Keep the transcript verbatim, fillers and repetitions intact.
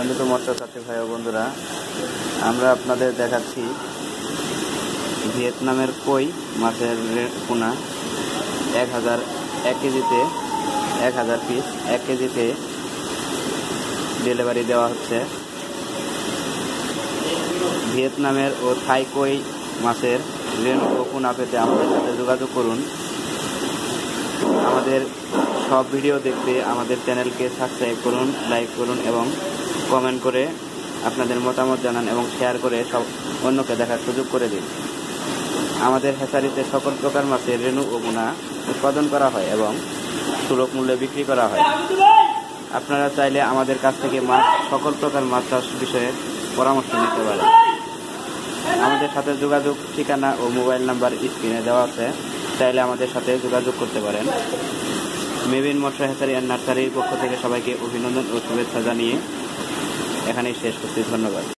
সম্মানিত মৎস্য চাষী ভাই ও বন্ধুরা, আমরা আপনাদের দেখাচ্ছি ভিয়েতনামের কই মাছের পোনা এক হাজার এক কেজিতে এক হাজার পিস এক কেজিতে ডেলিভারি দেওয়া হচ্ছে। ভিয়েতনামের ও থাই কই মাছের রেণু ও পোনা পেতে আমাদের সাথে যোগাযোগ করুন। আমাদের সব ভিডিও দেখতে আমাদের চ্যানেলকে সাবস্ক্রাইব করুন, লাইক করুন এবং কমেন্ট করে আপনাদের মতামত জানান এবং শেয়ার করে সব অন্যকে দেখার সুযোগ করে দিন। আমাদের হ্যাচারিতে সকল প্রকার মাছের রেণু ও পোনা উৎপাদন করা হয় এবং সুলভ মূল্যে বিক্রি করা হয়। আপনারা চাইলে আমাদের কাছ থেকে মাছ সকল প্রকার মাছ চাষ বিষয়ে পরামর্শ নিতে পারেন। আমাদের সাথে যোগাযোগ ঠিকানা ও মোবাইল নাম্বার স্ক্রিনে দেওয়া আছে, চাইলে আমাদের সাথে যোগাযোগ করতে পারেন। মেবিন মৎস্য হ্যাচারি অ্যান্ড নার্সারির পক্ষ থেকে সবাইকে অভিনন্দন ও শুভেচ্ছা জানিয়ে এখানেই শেষ করছি। ধন্যবাদ।